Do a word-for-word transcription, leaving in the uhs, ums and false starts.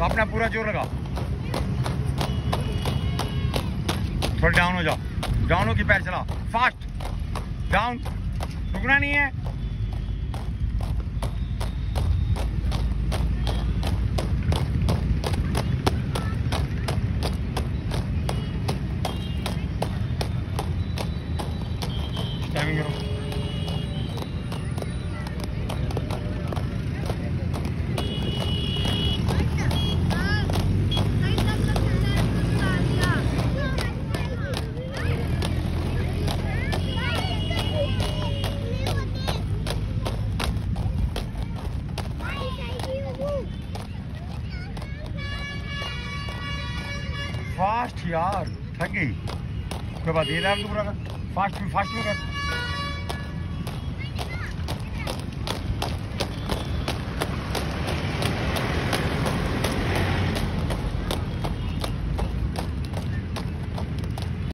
अपना पूरा जोर लगा, थोड़ा डाउन हो जाओ, डाउन हो की पैर चला, फास्ट डाउन, रुकना नहीं है। टाइमिंग करो। फास्ट यार, थक गई। कोई बात ये पूरा फास्ट फास्ट में कर।